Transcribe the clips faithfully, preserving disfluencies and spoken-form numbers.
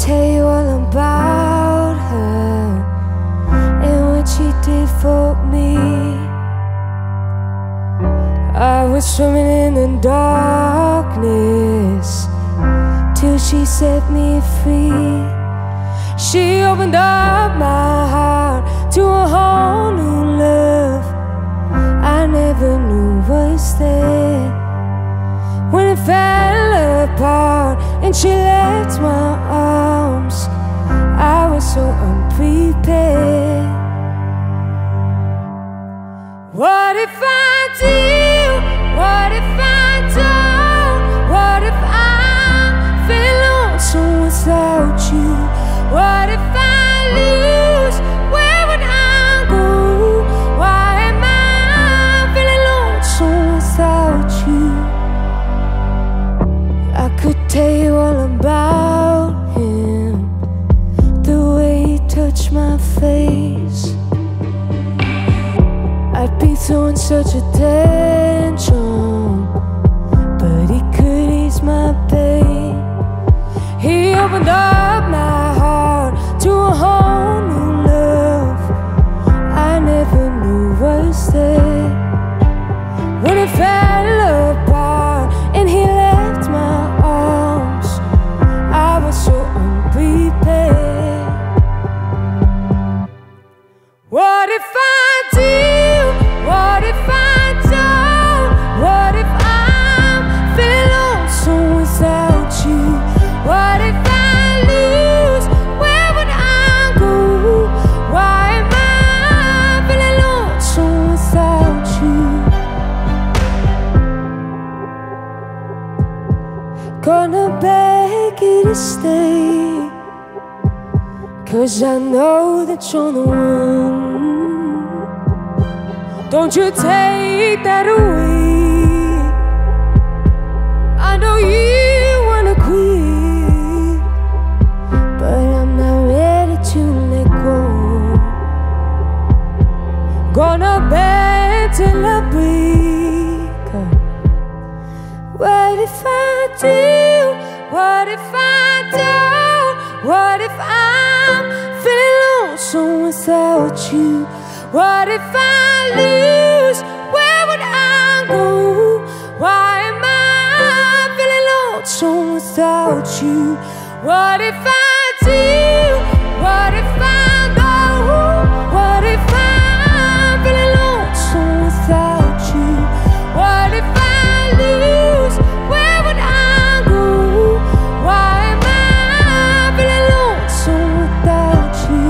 tell you all about her and what she did for me. I was swimming in the darkness till she set me free. She opened up my heart to a whole new love I never knew was there. When it fell apart and she left my arms, I was so unprepared. What if I do? What if I don't? What if I feel lonesome without you? What if I lose? Where would I go? Why am I feeling lonesome without you? I could tell you all about him, the way he touched my face. I'd be throwing such a tantrum, but he could ease my pain. He opened up my heart to a whole new love I never knew was there. When it fell apart and he left my arms, I was so unprepared. What if I do? What if I don't? What if I'm feeling lonesome without you? What if I lose? Where would I go? Why am I feeling lonesome without you? Gonna beg you to stay, 'cause I know that you're the one. Don't you take that away. I know you wanna quit, but I'm not ready to let go. Gonna beg till I break. What if I do? What if I don't? What if I'm feeling lonesome without you? What if I lose? Where would I go? Why am I feeling lonesome without you? What if I do? What if I don't? What if I'm feeling lonesome without you? What if I lose? Where would I go? Why am I feeling lonesome without you?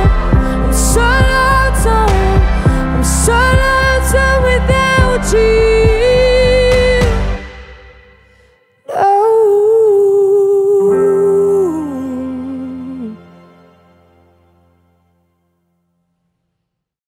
Without you.